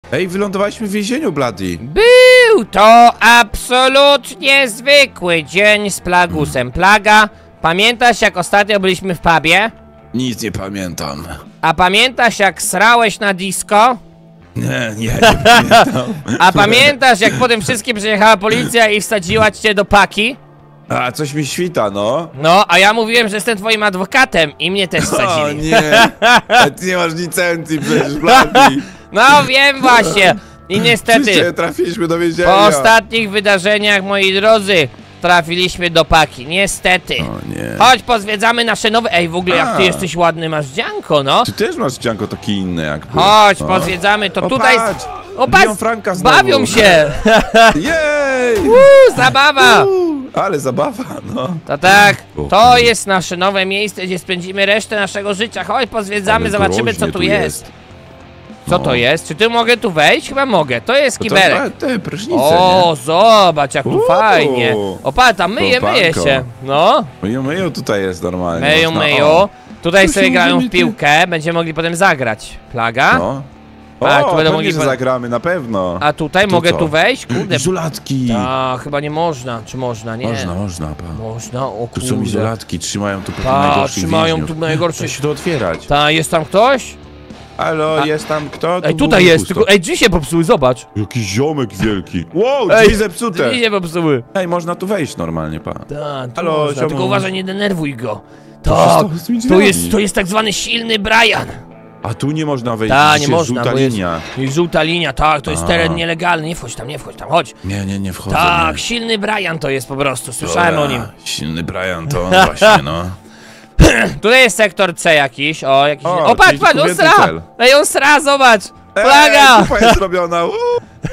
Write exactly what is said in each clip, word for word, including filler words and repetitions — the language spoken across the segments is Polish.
Ej, wylądowaliśmy w więzieniu, Bloody. Był to absolutnie zwykły dzień z Plagusem. Plaga, pamiętasz jak ostatnio byliśmy w pubie? Nic nie pamiętam. A pamiętasz jak srałeś na disco? Nie, nie, nie pamiętam. A pamiętasz jak potem wszystkim przyjechała policja i wsadziła cię do paki? A, coś mi świta, no. No, a ja mówiłem, że jestem twoim adwokatem i mnie też O wsadzili. nie, a ty nie masz licencji przecież, Bloody. No wiem właśnie. I niestety, Wszyscy trafiliśmy do więzienia. po ostatnich wydarzeniach, moi drodzy, trafiliśmy do paki, niestety. O nie. Chodź, pozwiedzamy nasze nowe... Ej, w ogóle jak ty A. jesteś ładny, masz dzianko, no. Ty też masz ścianko takie inne jak był. Chodź, No. pozwiedzamy, to O, tutaj... patrz, O, biją patrz, Franka znowu. bawią się. Jej! Uuu, zabawa. Uuu, ale zabawa, no. To tak, O, to jest nasze nowe miejsce, gdzie spędzimy resztę naszego życia. Chodź, pozwiedzamy, Ale zobaczymy, co groźnie tu jest. Co No. to jest? Czy ty mogę tu wejść? Chyba mogę, to jest To, kiberek. to, te prysznice, O, zobacz, jak tu Uuu. fajnie. O, patrz, tam myje, myje Kopanko. się. No, nie? Myju, myju tutaj jest normalnie. myją, można- myją. o, Tutaj Tu sobie się grają możemy w piłkę, będziemy mogli potem zagrać. Plaga? No. A, O, tu będą pewnie, mogli że po- zagramy, na pewno. A tutaj Tu mogę co? tu wejść? Kurde. Izolatki. A, chyba nie można. Czy można? Nie. Można, można, pa. Można, o Tu są kurde. izolatki, trzymają tu pewnie Pa, najgorszych trzymają więźniów. tu najgorszych- Da się to otwierać. Ta, jest tam ktoś? Halo, A- jest tam kto? Tu Ej, było tutaj jest, pusto. tylko... Ej, drzwi się popsuły, zobacz. Jakiś ziomek wielki. Wow, Ej, drzwi zepsute. Drzwi się popsuły. Ej, można tu wejść normalnie, pa. Ta, tu Halo, można, ziomu. tylko uważaj, nie denerwuj go. Co się Tak, stało z tymi to drzwiami? jest, to jest tak zwany silny Brian. A tu nie można wejść, Ta, widzicie, nie można, żółta bo jest, linia. jest żółta linia, tak, to jest A. teren nielegalny, nie wchodź tam, nie wchodź tam, chodź. Nie, nie, nie wchodzę. Tak, nie. silny Brian to jest po prostu, słyszałem Dobra, o nim. Silny Brian to on właśnie, no. Tutaj jest sektor C jakiś, o, jakiś... O, O, patrz, czyli patrz, on kupięty sra! cel. Ej, on sra, zobacz! Ej, Plaga! kupa jest zrobiona, uuu.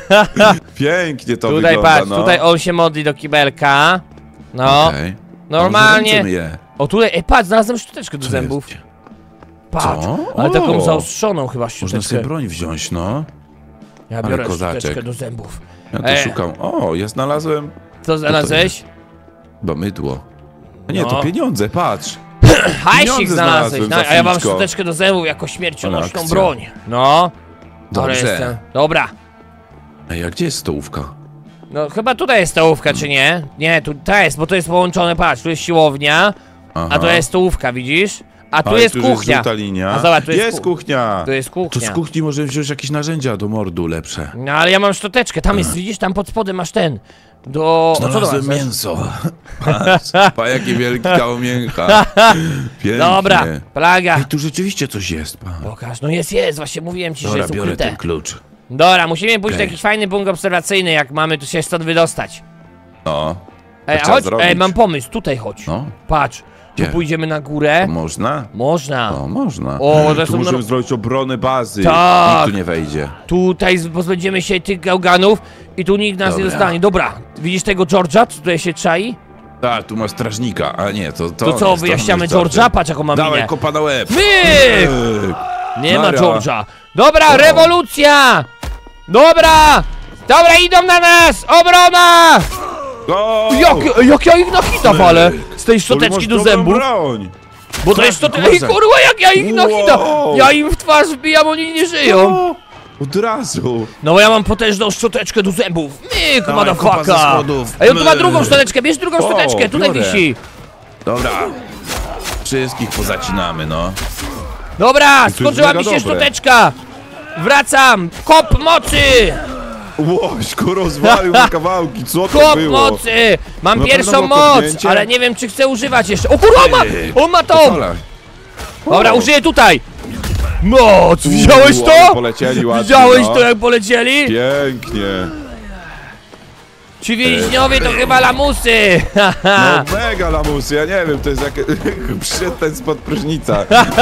Pięknie to Tutaj wygląda, patrz, no. tutaj on się modli do kibelka. No, Okej. normalnie. A może ręce myje? O, tutaj, ej, patrz, znalazłem szczoteczkę do Co zębów. jest? Patrz, Co? ale taką O. zaostrzoną chyba Można szczoteczkę. sobie broń wziąć, no. Ja ale biorę kozaczek. szczoteczkę do zębów. Ja tu E. szukam. O, ja znalazłem Co znalazłeś? chyba mydło. A nie, No. to pieniądze, patrz. Hajsik pieniądze znalazłeś, znalazłem no, za a ja mam chwileczko. szczoteczkę do zębów jako Ale śmiercionośną akcja. broń. No, dobra Dobrze. jestem. Dobra. Ej, a gdzie jest stołówka? No chyba tutaj jest stołówka, czy nie? Nie, tu ta jest, bo to jest połączone, patrz, tu jest siłownia, Aha. a to jest stołówka, widzisz? A tu Ale jest tu kuchnia. żółta linia. A zobacz, tu jest jest ku- kuchnia. Tu jest To kuchnia. z kuchni możemy wziąć jakieś narzędzia do mordu lepsze. No ale ja mam szczoteczkę, tam jest, widzisz, tam pod spodem masz ten. Do... O, co to Znalazłem masz? mięso. Patrz, pa jaki wielki kawał mięcha. Pięknie. Dobra, plaga. Ej, tu rzeczywiście coś jest, pa. Pokaż, no jest, jest, właśnie mówiłem ci, że Dobra, jest biorę ukryte. ten klucz. Dobra, musimy pójść do Okej. jakiś fajny punkt obserwacyjny, jak mamy tu się stąd wydostać. No, Ej, trzeba chodź, zrobić. ej, mam pomysł, tutaj chodź. no. Patrz, tu Gdzie? pójdziemy na górę. To można? Można. No, można. O, to tu są możemy nor- zrobić obronę bazy. Tak. Nikt tu nie wejdzie. Tutaj z- pozbędziemy się tych gałganów i tu nikt nas nie Dobra. dostanie. Dobra, widzisz tego George'a, co tutaj się czai? Tak, tu masz strażnika, a nie, to to. To co, jest- wyjaśniamy jest George'a? Patrz jaką ma Dawaj, minę. kopa na łeb. Myk! Myk. Nie ma Nara. George'a. Dobra, O. rewolucja! Dobra! Dobra, idą na nas! Obrona! Go! Jak, jak ja ich na hita walę z tej szczoteczki masz do dobrą zębów. broń. Bo to jest szczoteczka. Ej, kurwa, jak ja ich na hita! Wow. Ja im w twarz wbijam, oni nie żyją. O, od razu. No bo ja mam potężną szczoteczkę do zębów. Myk, Dawaj, kopa ze motherfucker! schodów. Ej, on tu ma Myk. drugą szczoteczkę, bierz drugą O, szczoteczkę, tutaj biorę. wisi. Dobra. Wszystkich pozacinamy, no. Dobra, jest skończyła mega mi się dobre. szczoteczka. Wracam, kop mocy! Łośko rozwalił na kawałki, co to Kop było? mocy! Mam Na pierwszą pewno było moc, kopnięcie? ale nie wiem czy chcę używać jeszcze. O kurwa, on ma, Ej, on ma tą! Pola. Dobra, użyję tutaj. Moc, widziałeś Uuu, ale to? polecieli ładnie, Widziałeś no. to jak polecieli? Pięknie. Ci więźniowie to chyba lamusy. No mega lamusy, ja nie wiem, to jest jak przyszedł ten spod prysznica.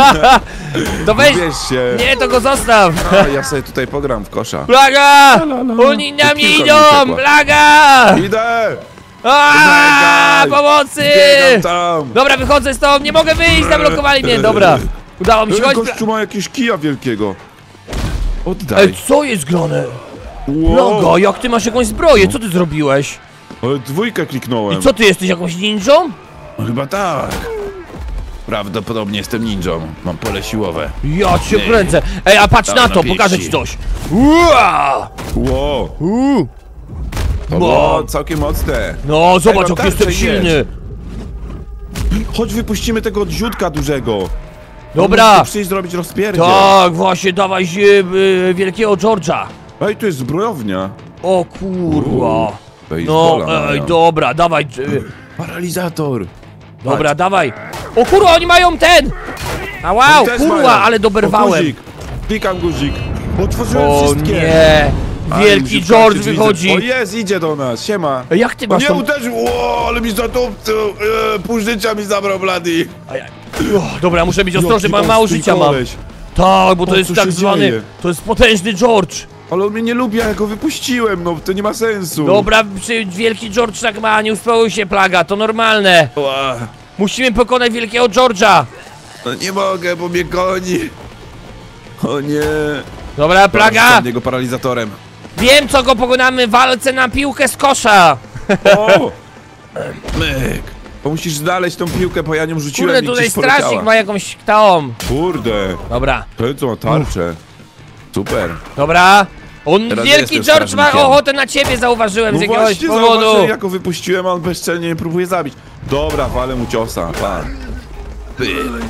To weź, Wiesz się. nie, to go zostaw. A, ja sobie tutaj pogram w kosza. Plaga! la, la. Oni na mnie Piłka mi idą! uciekła. Plaga! Idę! Aaaa, Czekaj. pomocy! Biegam tam! Dobra, wychodzę stąd, nie mogę wyjść, zablokowali mnie, dobra. Udało mi się, Ten chodź. gościu ma jakiegoś kija wielkiego. Oddaj. Ej, co jest grane? Wow. Plaga, jak ty masz jakąś zbroję, co ty zrobiłeś? Ale dwójkę kliknąłem. I co ty jesteś, jakąś ninją? No chyba tak. Prawdopodobnie jestem ninją. Mam pole siłowe. Ja cię Nie. kręcę. Ej, a patrz Dam na na to, pięści. pokażę ci coś. Ua! Ło, U. to było całkiem mocne. No, zobacz, Ej, jak mam jestem tarczę, silny. jedź. Chodź, wypuścimy tego odrzutka dużego. Dobra. On musi przyjść zrobić rozpierdziel. Tak, właśnie, dawaj e, wielkiego George'a. Ej, tu jest zbrojownia. O kurwa. No, Baseballowa ej, mają. dobra, dawaj. e, Paralizator. Dobra, Patrz. dawaj. O kurwa, oni mają ten! A wow, Oni też kurwa, mają. ale O, doberwałem. guzik. Klikam guzik. Otworzyłem O wszystkie. nie, Ale wielki musi George wskoczyć, wychodzi. widzę. O jest, idzie do nas, siema. Ej, jak ty O masz nie, tą... uderzył, o, ale mi zatupcył. E, pół życia mi zabrał, blady. Aj, aj. O, dobra, muszę być ostrożny, bo Jaki mało ostry życia mam. koleś. Tak, bo to O, jest co tak się zwany... dzieje? To jest potężny George. Ale on mnie nie lubi, a ja go wypuściłem, no to nie ma sensu. Dobra, przy- wielki George tak ma, nie uspokoił się, Plaga, to normalne. Ła, Musimy pokonać wielkiego George'a. no nie mogę, bo mnie goni. O nie. Dobra, Plaga, Rzucam niego paralizatorem. wiem co go pokonamy w walce na piłkę z kosza. O! Myk. Bo musisz znaleźć tą piłkę, bo ja nią rzuciłem Kurde, i tutaj gdzieś strażnik poleciała. ma jakąś tą. Kurde, Dobra, to co ma tarczę. Super. dobra. On, Teraz wielki jestem George ma strażnikiem. ochotę na ciebie, zauważyłem No z jakiegoś właśnie, powodu. zauważyłem, jak go wypuściłem, a on bezczelnie mnie próbuje zabić. Dobra, walę mu ciosa. Pa. Pyk.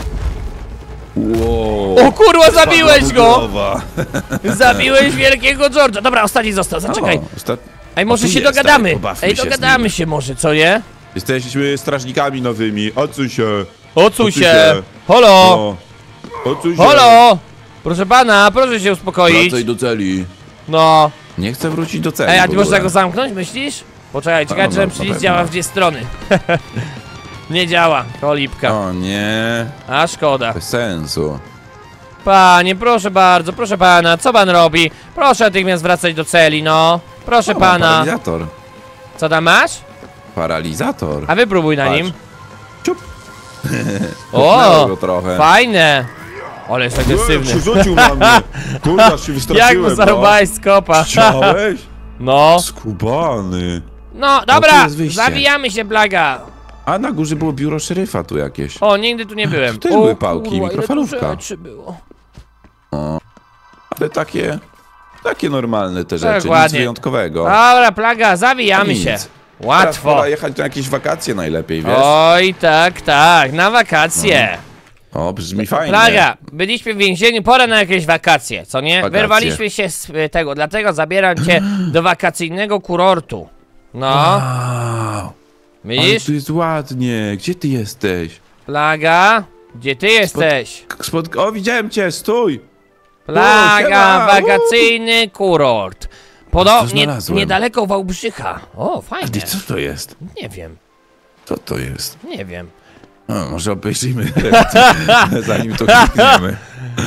Wow. O kurwa, zabiłeś Spadła go! budowa. Zabiłeś wielkiego George'a. Dobra, ostatni został, zaczekaj. O, ostat... Ej, może tu się jest, dogadamy. ej, pobawmy Ej, się z dogadamy nim. się może, co nie? Jesteśmy strażnikami nowymi. Odsuń się. Ocuj Odsuń się. się. Holo! O. Odsuń się. Holo! Proszę pana, proszę się uspokoić. Wracaj do celi. No. Nie chcę wrócić do celi. Ej, a w ty ogóle. można go zamknąć, myślisz? Poczekaj, czekaj, no, że na przycisk pewno. działa w dwie strony. Nie działa, kolipka. O nie. A szkoda. Bez sensu. Panie, proszę bardzo, proszę pana, co pan robi? Proszę natychmiast wracać do celi, no. Proszę O, pana. Paralizator. Co tam masz? Paralizator. A wypróbuj na Patrz. nim. Ciup. O, O, go trochę. fajne. Ale jest agresywny. Przerzucił na mnie. Kurwa, się Jak wystraszyłem. mu zarobałeś z kopa. Chciałeś? No. Skubany. No, tu dobra, jest wyjście. zabijamy się, Plaga. A na górze było biuro szeryfa tu jakieś. O, nigdy tu nie byłem. Tu też O, były pałki, kurwa, ile tu mikrofalówka. rzeczy było. Ale takie... Takie normalne te rzeczy, nic Dokładnie. wyjątkowego. Dobra, Plaga, zabijamy Nic. się. Teraz Łatwo. pora jechać na jakieś wakacje najlepiej, wiesz? Oj, tak, tak, na wakacje. O, brzmi fajnie. Plaga, byliśmy w więzieniu, pora na jakieś wakacje, co nie? Wakacje. Wyrwaliśmy się z y, tego, dlatego zabieram cię do wakacyjnego kurortu. No, Wow. Ale widzisz? tu jest ładnie. Gdzie ty jesteś? Plaga, gdzie ty jesteś? Spod... O, widziałem cię, stój! Plaga, siema, wakacyjny kurort. Podobnie znalazłem? niedaleko Wałbrzycha. O, fajnie. Ty, co to jest? Nie wiem, Co to jest? nie wiem. O, może obejrzyjmy, zanim to klikniemy.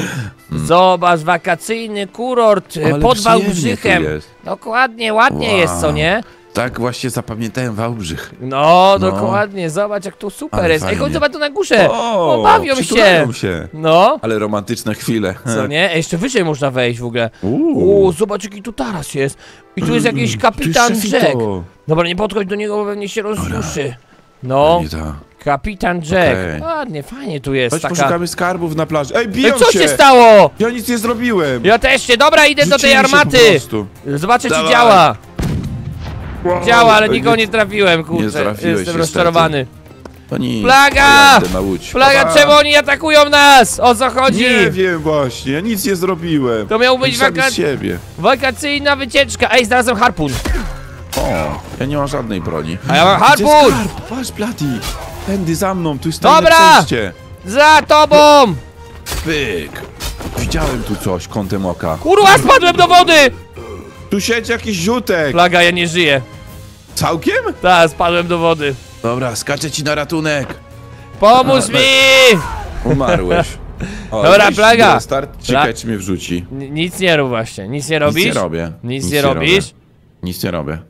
Zobacz, wakacyjny kurort y, Ale pod przyjemnie Wałbrzychem. tu jest. Dokładnie, ładnie Wow. jest, co nie? Tak właśnie zapamiętałem Wałbrzych. No, No. dokładnie, zobacz jak tu super Ale jest. Ej, chodź, fajnie. zobacz tu na górze. O, O, bawią się. przytulają się. No, Ale romantyczne chwile. co nie? Ej, jeszcze wyżej można wejść w ogóle. Uuu. O, zobacz jaki tu taras jest. I tu jest jakiś Tu kapitan jest Jack. szefito. Dobra, nie podchodź do niego, bo pewnie się rozruszy. No, Nie to. kapitan Jack. Okej. Ładnie, fajnie tu jest Chodź, taka... poszukamy skarbów na plaży. Ej, Ej, biją co się! się stało? Ja nic nie zrobiłem! Ja też się, dobra, idę do tej Rzucili się po armaty. prostu. Zobaczę, czy Dawaj. działa. Wow. Działa, ale Ej, nikogo nie trafiłem, kurczę. trafiłeś Jestem niestety. rozczarowany. To nic. Plaga! Ja idę na łódź. Plaga, Pa. czemu oni atakują nas? O co chodzi? Nie wiem właśnie, ja nic nie zrobiłem. To miał być Sami waka- z siebie. wakacyjna wycieczka. Ej, znalazłem harpun. O, ja nie mam żadnej broni. A ja mam Gdzie harpun! skarb? Patrz, Blady. Tędy za mną, tu jest tajne Dobra! przejście. Za tobą! Pyk. Widziałem tu coś kątem oka. Kurwa, spadłem do wody! Tu siedzi jakiś ziutek. Plaga, ja nie żyję. Całkiem? Tak, spadłem do wody. Dobra, skaczę ci na ratunek. Pomóż mi! Umarłeś. O, Dobra, weź Plaga. Start, Pla- ciekawe czy mnie wrzuci. N- Nic nie rób właśnie. Nic nie robisz? Nic nie robię. Nic nie robisz? robię. Nic nie robię.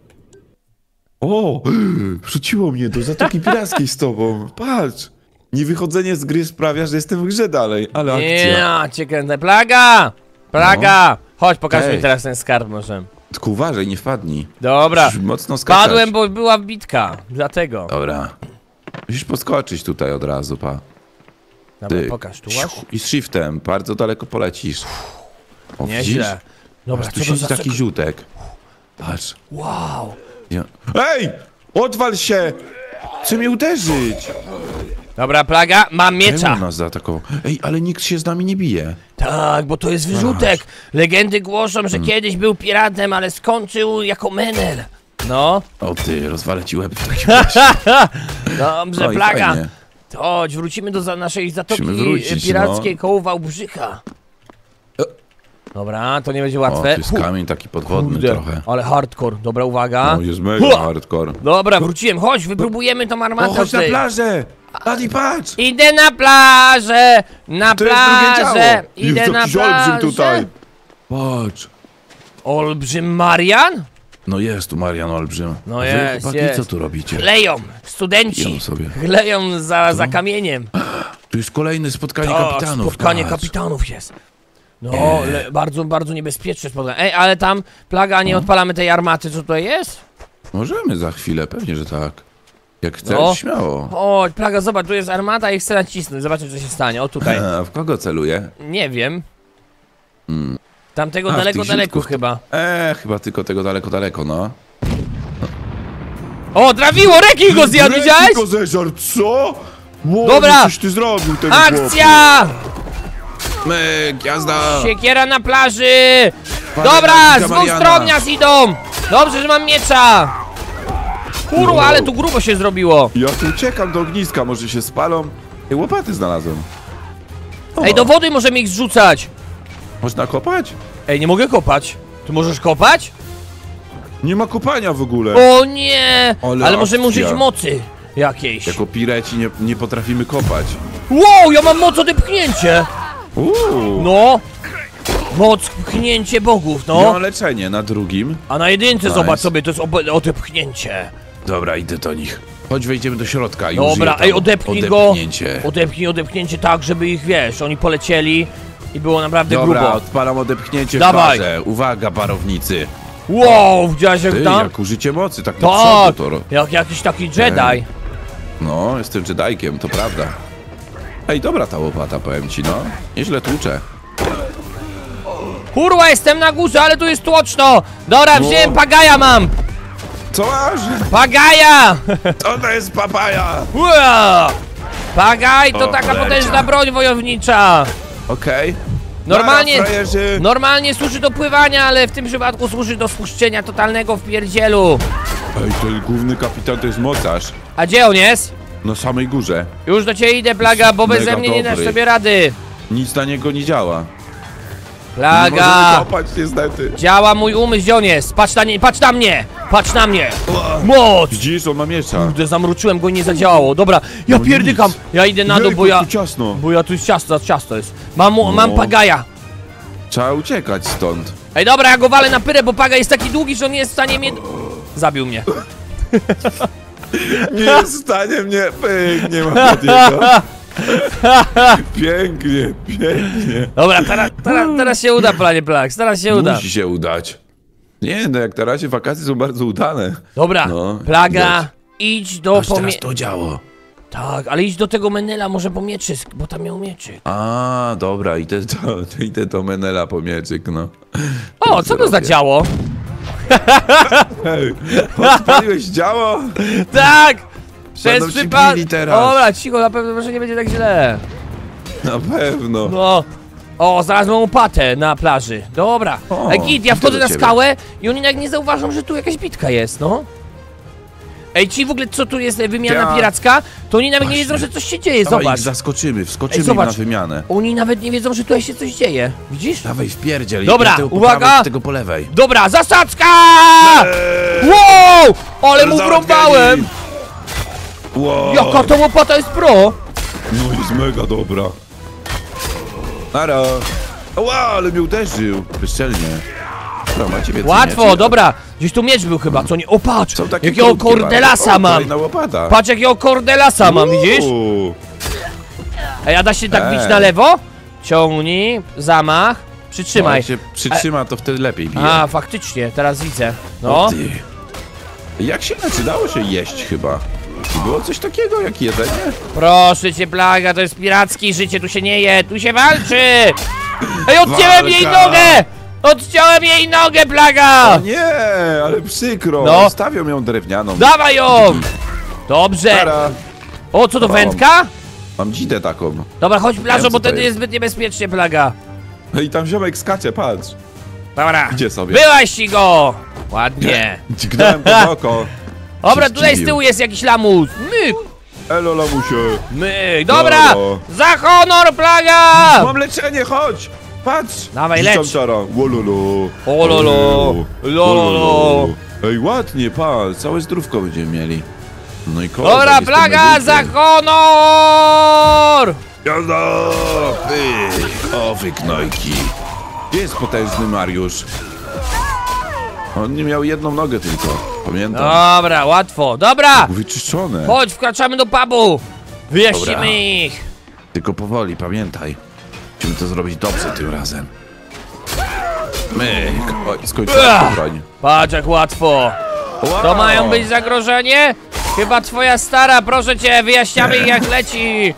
O, wrzuciło mnie do Zatoki Pirackiej z tobą. Patrz. Niewychodzenie z gry sprawia, że jestem w grze dalej, ale akcja. Nie, cię kręcę. Plaga! Plaga! Chodź, pokaż Ej. mi teraz ten skarb może. Tylko uważaj, nie wpadnij. Dobra. Musisz mocno skakać. Padłem, bo była bitka. Dlatego. Dobra. Musisz podskoczyć tutaj od razu, pa. Dobra, Ty. pokaż, tu masz? I z shiftem, bardzo daleko polecisz. O, widzisz? Nieźle. Dobra, Tu co to siedzi za... taki żółtek. Patrz. Wow. Ja... Ej! Odwal się! Chce mnie uderzyć! Dobra, Plaga, mam Czemu miecza. nas zaatakował? Ej, ale nikt się z nami nie bije. Tak, bo to jest wyrzutek. Legendy głoszą, że kiedyś był piratem, ale skończył jako menel. No. O ty, rozwalę ci łeb w takim razie. Dobrze, No i Plaga. fajnie. To chodź, wrócimy do za naszej zatoki Musimy wrócić, pirackiej no. koło Wałbrzycha. O. Dobra, to nie będzie O, łatwe. tu jest kamień taki podwodny Kurde, trochę. ale hardcore. Dobra, uwaga. No, jest mega Hua! hardcore. Dobra, wróciłem. Chodź, wypróbujemy tą O, armatę. chodź na tutaj. plażę! Adi, patrz! Idę na plażę! Na To jest drugie działo! plażę! Idę Jest na jakiś plażę! olbrzym tutaj! Patrz! Olbrzym Marian? No jest tu Marian Olbrzym. No A wy, jest, chłopaki, jest. co tu robicie? Chleją, studenci. Chleją sobie. Chleją za, za kamieniem. Tu jest kolejne spotkanie Tak, kapitanów. spotkanie patrz. kapitanów jest. No, Nie. le, bardzo, bardzo niebezpieczne spotkanie. Ej, ale tam, Plaga, nie odpalamy tej armaty, co tutaj jest? Możemy za chwilę, pewnie, że tak. Jak chcesz, No. śmiało. O, Plaga, zobacz, tu jest armata i chcę nacisnąć. Zobaczmy, co się stanie. O, tutaj. A w kogo celuje? Nie wiem. Hmm. Tamtego A, w daleko, tych daleko ziutków. chyba. Eee, chyba tylko tego daleko, daleko, no. O, trafiło! Rekin go zjadł, widziałeś? Tylko zeżar, co? Wow, Dobra. coś ty zrobił, ten Akcja! Myk, jazda! Siekiera na plaży! Padaj Dobra, na z dwóch Mariana. stron nas idą! Dobrze, że mam miecza! Kurwa, Wow. ale tu grubo się zrobiło! Ja tu uciekam do ogniska, może się spalą. Ej, łopaty znalazłem. O, Ej, do wody możemy ich zrzucać! Można kopać? Ej, nie mogę kopać. Ty możesz kopać? Nie ma kopania w ogóle. O nie! Ale Ale możemy akcja. użyć mocy jakiejś. Jako pireci nie, nie potrafimy kopać. Wow, ja mam moc odepchnięcie! Uuu. No! Moc pchnięcie bogów, Ja mam no! leczenie na drugim. A na jedynce Nice. zobacz sobie, to jest obe- odepchnięcie. Dobra, idę do nich. Chodź, wejdziemy do środka. Już Dobra, je tam ej, odepchnij go. odepchnięcie. Odepchnij, odepchnięcie tak, żeby ich, wiesz, oni polecieli i było naprawdę Dobra, grubo. odpalam odepchnięcie Dawaj. w barze. Uwaga, barownicy. Wow, widziałeś jak Ty, tam? jak użycie mocy, tak na Tak, przodu to... ro- jak jakiś taki Jedi. Ej. No, jestem Jedajkiem, to prawda. Ej, dobra ta łopata, powiem ci, no. Nieźle tłuczę. Kurwa, jestem na górze, ale tu jest tłoczno. Dobra, No. wziąłem pagaja mam. Co masz? Pagaja! To to jest papaja! Ua! Pagaj to O, taka cholercia. potężna broń wojownicza. Okej. Normalnie, Nara, frajerzy. normalnie służy do pływania, ale w tym przypadku służy do spuszczenia totalnego w pierdzielu. Ej, ten główny kapitan to jest mocarz. A gdzie on jest? Na samej górze. Już do ciebie idę, Plaga, bo Mega beze mnie nie dasz dobry. sobie rady. Nic na niego nie działa. Nie Plaga! możemy kopać niestety. Działa mój umysł, gdzie on jest? Patrz na, nie, patrz na mnie! Patrz na mnie! Moc! Widzisz, on ma miecza. Kurde, zamruczyłem go i nie zadziałało. Dobra, ja No pierdykam! nic. Ja idę na dół, Jejku, bo ja... tu ciasno. Bo ja tu jest ciasto, ciasto jest. Mam, mu- mam No. pagaja. Trzeba uciekać stąd. Ej, dobra, ja go walę na pyrę, bo paga jest taki długi, że on nie jest w stanie mnie... Zabił mnie. Nie jest w stanie mnie... Pyk, nie ma niego. Pięknie, pięknie. Dobra, teraz, teraz, teraz się uda, panie Plax, teraz się uda. Musi się udać. Nie, no jak na razie wakacje są bardzo udane. Dobra, No, Plaga, widać. idź do... Aż Pomie... teraz to działo. Tak, ale idź do tego Menela, może po mieczysk, bo tam miał mieczyk. A, dobra, idę do, idę do Menela po mieczyk, no. O, co to za robię. działo? Hej, odpaliłeś działo? Tak! Przez Będą ci przypadek... bili teraz. Dobra, cicho, na pewno może nie będzie tak źle. Na pewno. No. O, znalazłem łopatę na plaży. Dobra. O, Ej, git, ja idę wchodzę do na ciebie. skałę i oni nawet nie zauważą, że tu jakaś bitka jest, no. Ej, ci w ogóle, co tu jest, e, wymiana Ja- piracka, to oni nawet nie Właśnie. wiedzą, że coś się dzieje, Dawaj, zobacz. ich zaskoczymy, wskoczymy Ej, im zobacz. na wymianę. Oni nawet nie wiedzą, że tutaj się coś dzieje. Widzisz? Dawaj, wpierdziel. Dobra, ja tego po uwaga. prawej, tego po lewej. Dobra, zasadzka! Eee, Wow! Ale mu załatwieni. wrąbałem! Wow. Jaka to łopata jest pro! No jest mega dobra. Nara. Wow, ale mnie uderzył. Bezczelnie. Dobra, macie więcej Łatwo, mieczy? dobra. Gdzieś tu miecz był chyba, co nie? O, patrz! Są takie Jakiego krótkie kordelasa bardzo. O, mam! kolejna łopata. Patrz, jakiego kordelasa mam, widzisz? Uuu. Ej, a da się tak bić Ej. na lewo? Ciągnij, zamach, No, przytrzymaj. jak się przytrzyma, to wtedy lepiej bije. A, faktycznie, teraz widzę. O No. ty. Jak się znaczy, dało się jeść chyba. I było coś takiego jak jedzenie? Proszę cię, Plaga, to jest pirackie życie, tu się nie je, tu się walczy! Ej, odciąłem Walka. jej nogę! Odciąłem jej nogę, Plaga! O nie, ale przykro. No. Stawią ją drewnianą. Dawaj ją! Dobrze! Tara. O, co to, Mam. wędka? Mam dzidę taką. Dobra, chodź, Plażo, Wiem, bo co to wtedy jest jest. zbyt niebezpiecznie, Plaga. No i tam ziomek skacze, patrz. Dobra. Idzie sobie. Byłaś go! Ładnie. Dźgnąłem pod oko. Dobra, Się tutaj z zdziwił. tyłu jest jakiś lamus. Myk, Elo, lamusie. myk. Dobra! Dobra. Za honor, Plaga! Mam leczenie, chodź! Patrz! Dawaj, Rzucam lecz. czara. Wololo. Ololo. Lololo. Ej, ładnie, patrz. Całe zdrówko będziemy mieli. No i kozak, Dobra, jestem Plaga, za medykiem. honor! Jazda! Pyk! O, wyknojki. Gdzie jest potężny Mariusz? On nie miał jedną nogę tylko. Pamiętam. Dobra, łatwo. Dobra! Wyczyszczone. Chodź, wkraczamy do pubu. Wyjaśnimy Dobra. ich. Tylko powoli, pamiętaj. Musimy to zrobić dobrze tym razem. Myk. Oj, skończyłem Ach. broń. Patrz, jak łatwo. Wow. To mają być zagrożenie? Chyba twoja stara, proszę cię, wyjaśniamy ich jak leci.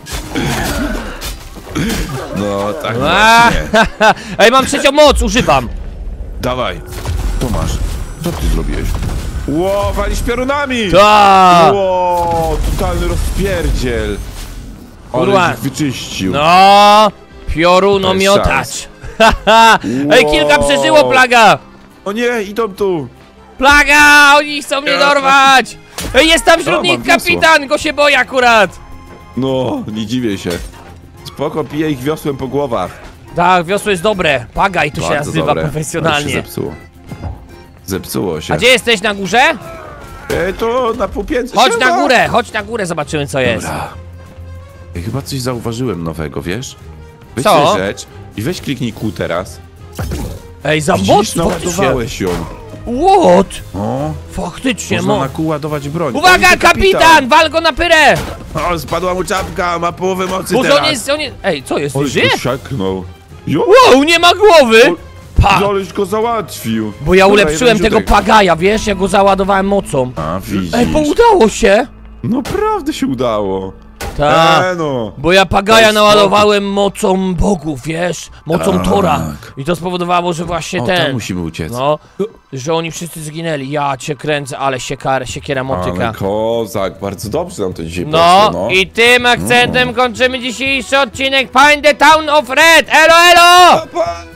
No, tak A, właśnie. Ej, mam trzecią moc, używam. Dawaj. Tomasz, co ty zrobiłeś? Ło, walisz piorunami! Ta. Ło, totalny rozpierdziel. Kurwa. Ale ich wyczyścił. No, piorunomiotacz. szans. Ej, kilka Wow. przeżyło, Plaga. O nie, idą tu. Plaga, oni chcą mnie dorwać. Ej, jest tam wśród O, nich mam wiosło. kapitan, go się boję akurat. No, nie dziwię się. Spoko, piję ich wiosłem po głowach. Tak, wiosło jest dobre. Pagaj, to się Bardzo nazywa dobre. Ale się profesjonalnie. zepsuło. Zepsuło się. A gdzie jesteś, na górze? E, to na półpiętrze. Chodź Siema. na górę, chodź na górę, zobaczymy co jest. Dobra. Ja chyba coś zauważyłem nowego, wiesz? Weź Co? sobie rzecz i weź kliknij Q teraz. Ej, za Widzisz, mocno faktycznie. naładowałeś ją. What? O, Faktycznie, można mo... na kół ładować broń. Uwaga, O, idzie kapitan, wal go na pyrę! O, spadła mu czapka, ma połowę mocy Boże, teraz. on jest, on jest... Ej, co jest, Oj, nie żyje? go siaknął. Jo, Wow, nie ma głowy! Pa! aleś go załatwił. Bo ja Dobra, ulepszyłem jeden tego ziutek. pagaja, wiesz? Ja go załadowałem mocą. A, widzisz. Ej, bo udało się! No prawda się udało. Ta. E, no. Bo ja To pagaja jest naładowałem mocą bogów, wiesz? Mocą Tak. Tora. I to spowodowało, że właśnie O, tam ten... musimy uciec. No, że oni wszyscy zginęli. Ja cię kręcę, ale siekar, siekiera motyka. Ale kozak, bardzo dobrze nam to dzisiaj No, poszło, no. i tym akcentem kończymy dzisiejszy odcinek Find the Town of Red. Elo, elo! Pa, pa!